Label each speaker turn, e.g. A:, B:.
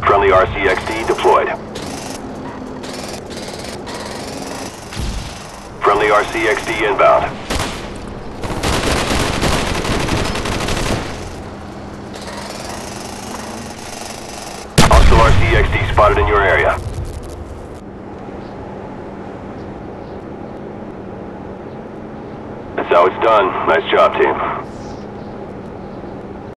A: Friendly RCXD deployed. Friendly RCXD inbound. Hostile RCXD spotted in your area. That's how it's done. Nice job, team.